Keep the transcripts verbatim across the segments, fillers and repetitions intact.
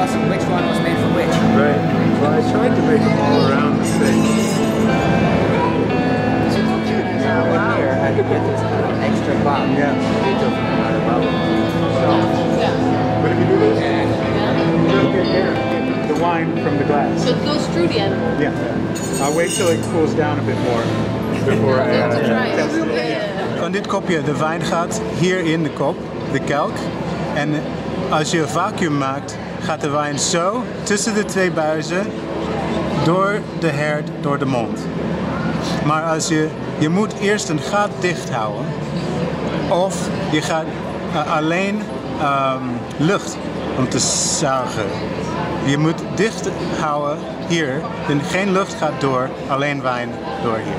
was which one was made for which. Right. Well, I tried to make them all around the same. Wow. Here, I could get this extra bump. Yeah. Yeah. But if you do this, Yeah. you'll get air, get the wine from the glass. So it goes through the animal? Yeah. I'll wait till it cools down a bit more before I uh, test it. Yeah. Van dit kopje, de wijn gaat hier in de kop, de kelk. En als je een vacuüm maakt, gaat de wijn zo tussen de twee buizen door de hert, door de mond. Maar als je, je moet eerst een gat dicht houden. Of je gaat uh, alleen um, lucht om te zuigen. Je moet dicht houden hier, en geen lucht gaat door, alleen wijn door hier.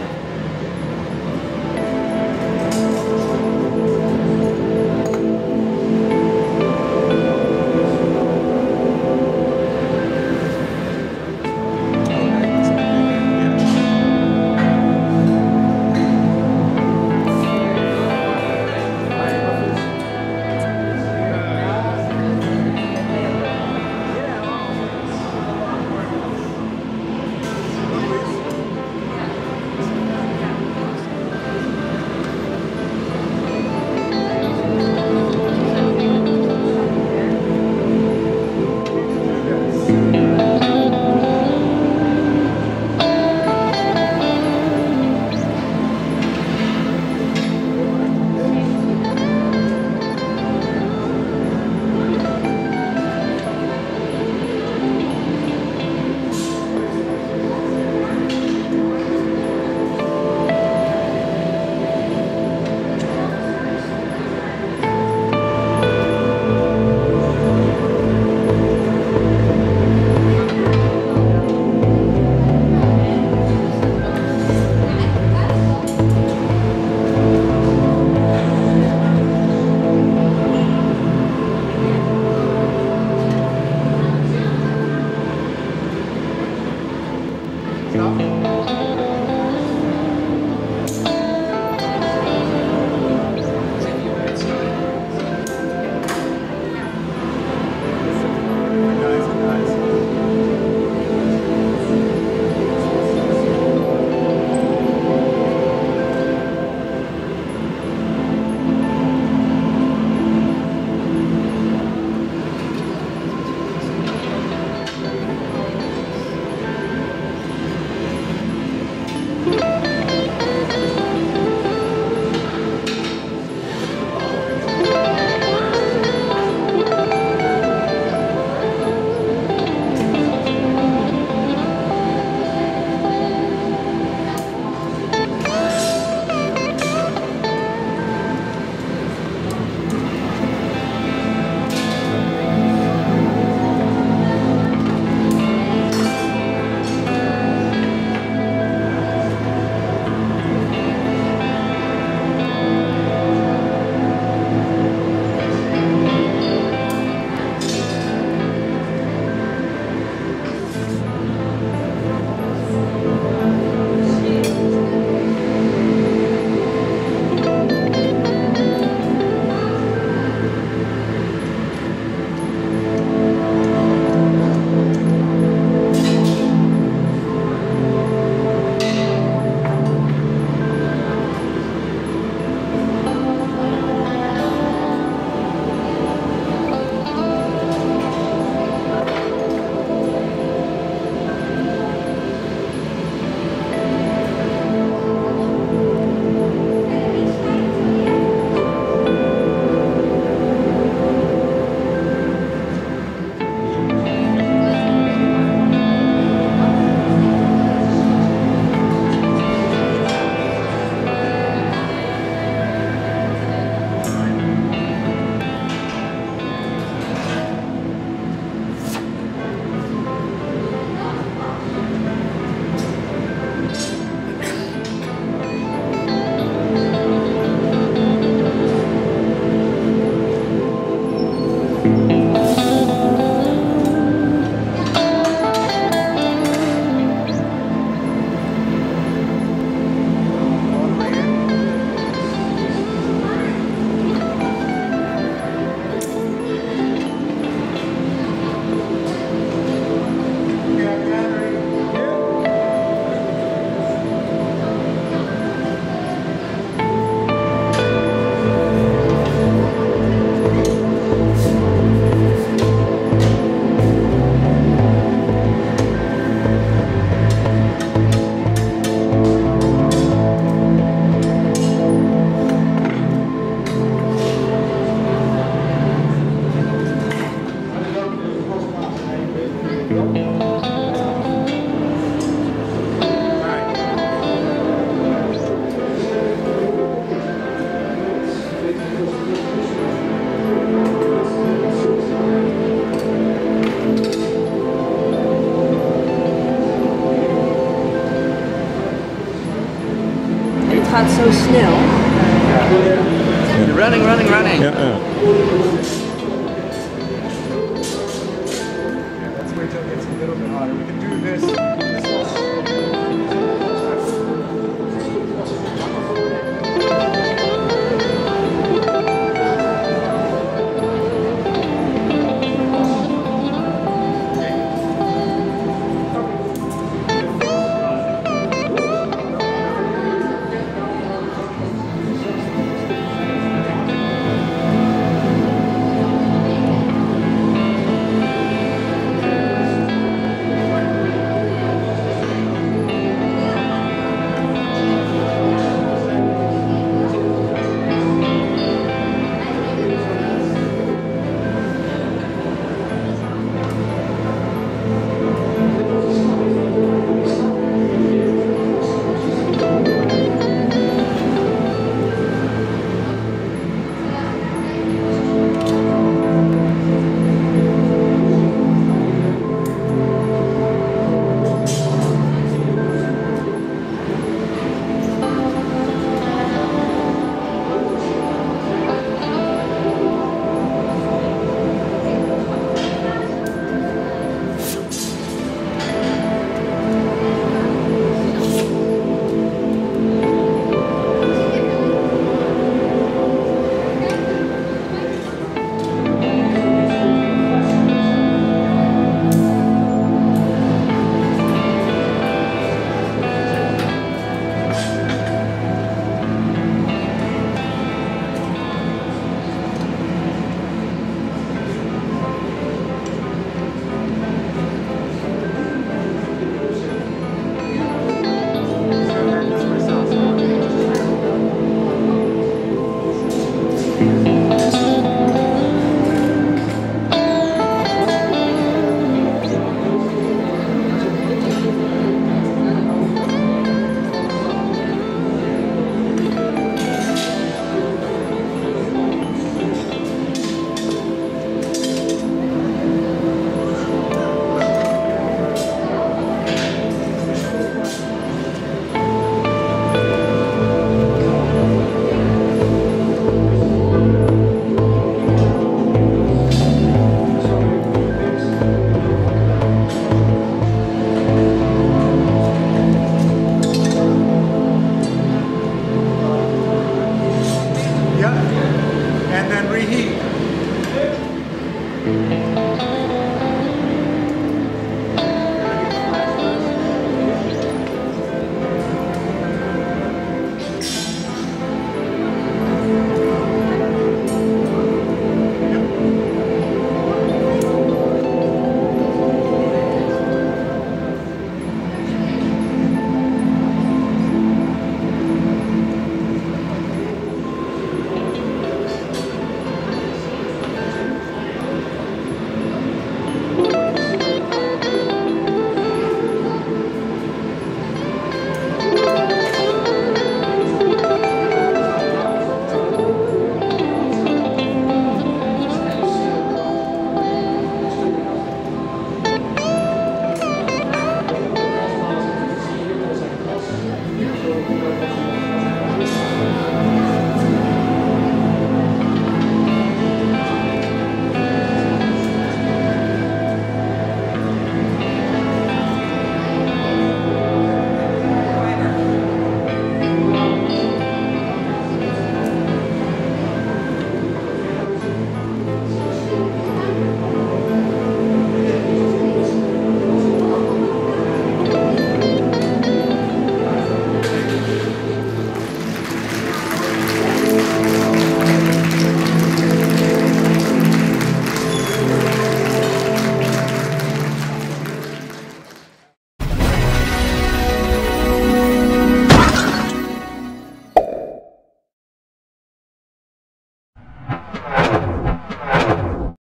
gaat zo snel. Running, running, running. Ja, ja. Let's wait till it gets a little bit hotter. We can